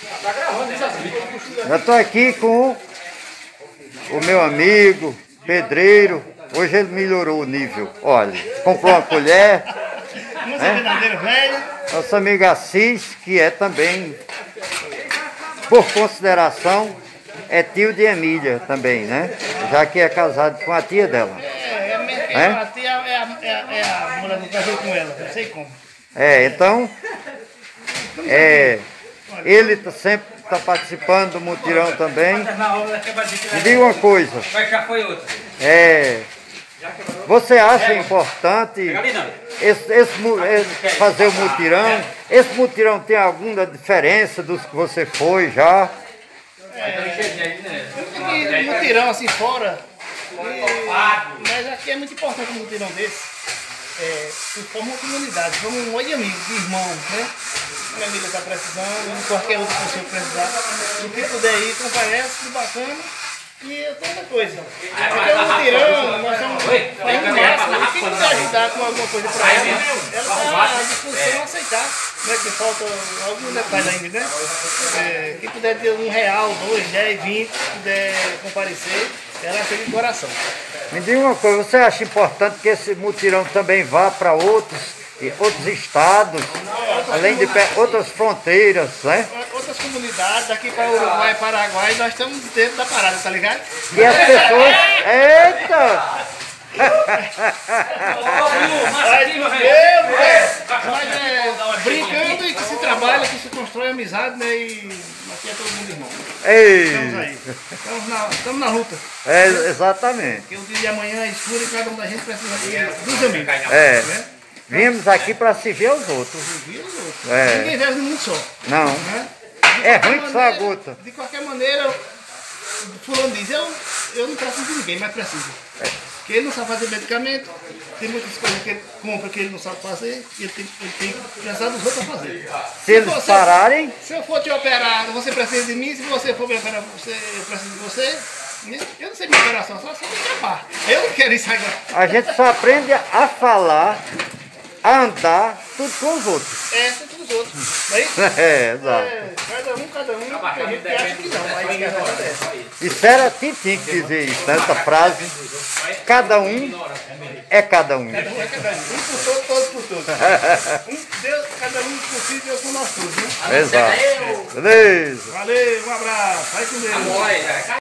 Eu estou aqui com o meu amigo pedreiro. Hoje ele melhorou o nível. Olha, comprou uma colher. Nosso amigo Assis, que é também, por consideração, é tio de Emília também, né? Já que é casado com a tia dela. A tia é a mulher que casou com ela, não sei como. Então, ele sempre está participando do mutirão também. Me diga uma coisa. Você acha importante fazer o mutirão? Esse mutirão tem alguma diferença dos que você foi já? Mutirão assim fora, mas aqui é muito importante um mutirão desse. Se forma uma comunidade, somos um monte de amigos, de irmãos, né? Minha amiga está precisando, qualquer outra pessoa precisar. O que puder ir, comparece, tudo bacana. E outra coisa, porque o mutirão, nós estamos fazendo o máximo. Quem puder ajudar com alguma coisa para ela está à disposição a aceitar. Né? Que falta alguns detalhes ainda, né? Quem puder ter R$1, 2, 10, 20, puder comparecer, ela aceita de coração. Me diga uma coisa, você acha importante que esse mutirão também vá para outros estados, além de outras fronteiras, né? Outras comunidades, daqui para Uruguai, Paraguai, nós estamos dentro da parada, tá ligado? E as pessoas... Eita! Mas brincando e que se trabalha, que se constrói amizade, né? E aqui é todo mundo irmão. Ei. Estamos aí. Estamos na luta. Exatamente. Porque o dia de amanhã é escuro e cada um da gente precisa dos amigos. Né? Viemos aqui para servir aos outros. Ninguém vive no mundo só. Não. Né? É ruim que só a gota. De qualquer maneira, fulano diz, eu não preciso de ninguém, mas preciso. Porque ele não sabe fazer medicamento, tem muitas coisas que ele compra que ele não sabe fazer, e ele tem que precisar dos outros a fazer. Se eles pararem... Se eu for te operar, você precisa de mim, se você for me operar, eu preciso de você. Eu não sei minha operação, só me escapar. Eu não quero isso agora. A gente só aprende a falar, a andar, tudo com os outros. Tudo com os outros. Não é isso? Exato. Cada um, tem gente que acha que não, mas que acontece. Isso era Tintim que dizia isso, né? Essa frase. Cada um é cada um. Um por todo, todos por todos. Deus, cada um por si, Deus por nós todos, né? Exato. Beleza. Valeu, um abraço. Vai com Deus.